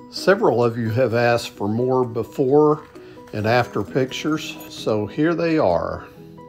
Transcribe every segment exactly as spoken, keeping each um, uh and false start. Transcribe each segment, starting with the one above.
Several of you have asked for more before and after pictures, so here they are.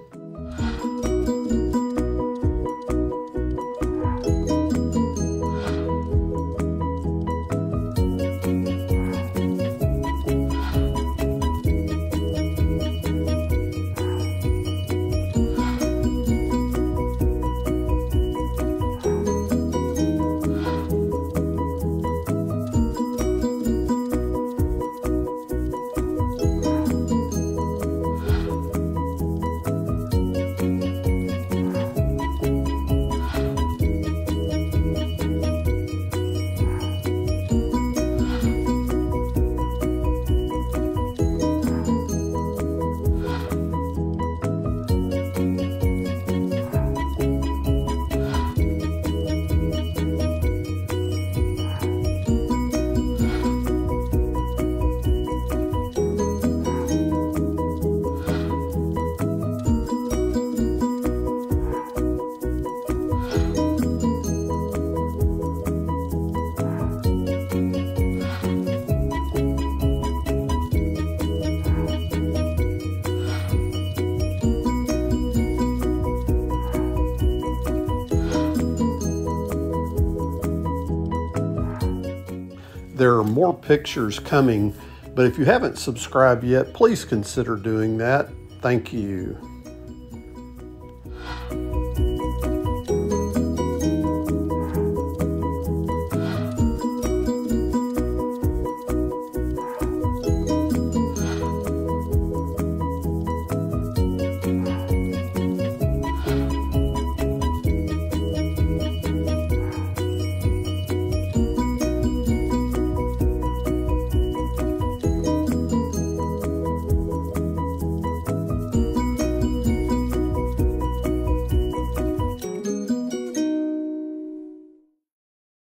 There are more pictures coming, but if you haven't subscribed yet, please consider doing that. Thank you.